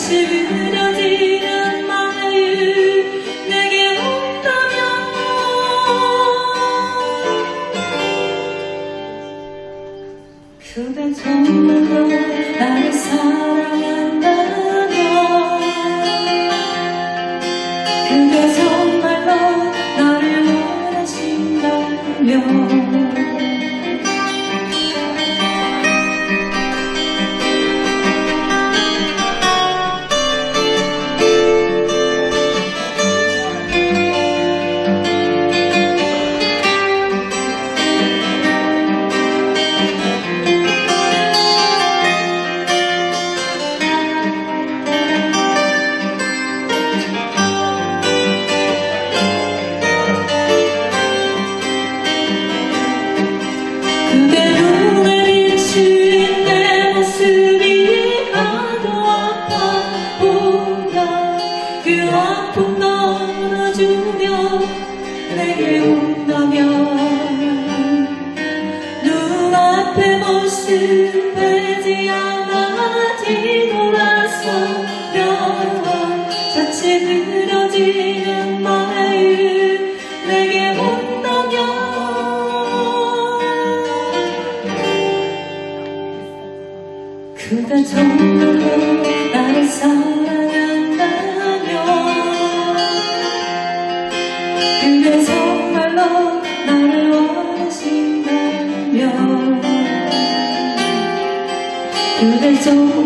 같이 그려지는 마음 내게 온다면 그대 정말로 나를 사랑한다면 그대 정말로 나를 원하신다면 그대 눈에 비친 내 모습이 하도 아파 보다 그 아픔 널어주며 내게 온다면 눈앞의 모습 빼지 않아 뒤돌아서면 자칫 그려지는 마음 내게 온다면 그대 정말로 나를 사랑한다면 그대 정말로 나를 원하신다면 그대 정말로